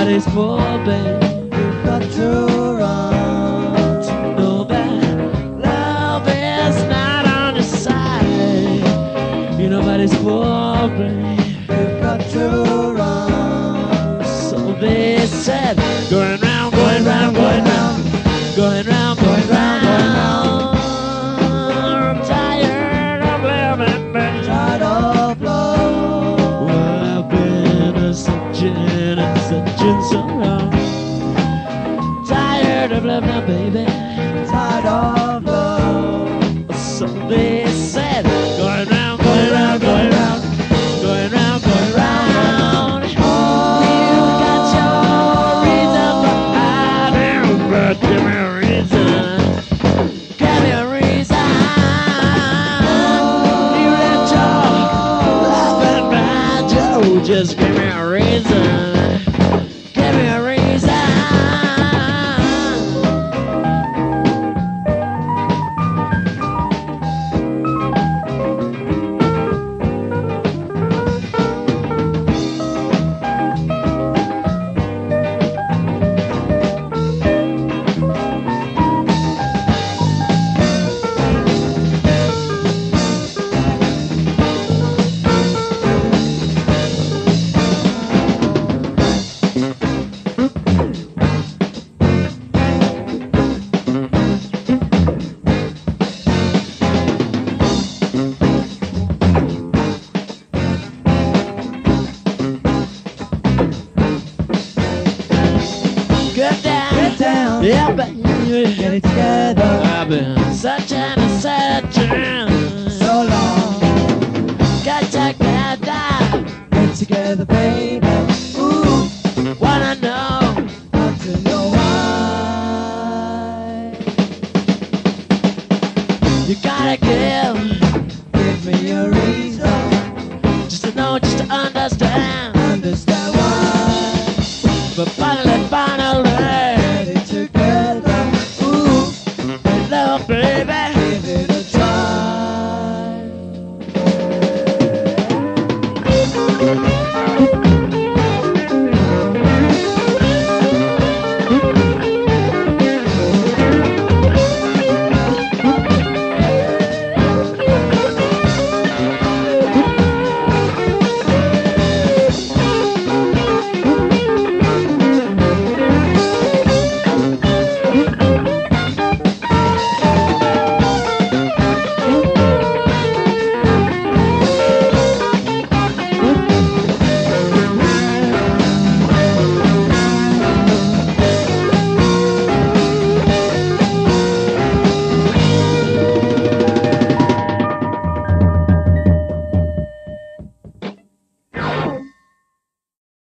Nobody's poor, babe. You've got to run to know that love is not on your side. You're nobody's poor, babe. You've got to run. So they said, going round, going round, going round, going round, going round, going round. I'm tired of living, babe. Tired of love. Well, I've been searching and searching so long. Tired of loving, baby. Tired of love. So they said, going round, going round, going round, going round, going round. You got your reason for hiding, but give me a reason. Give me a reason. You let your loving mind you. Just give me a reason. Give me a reason. Get down, yeah, baby.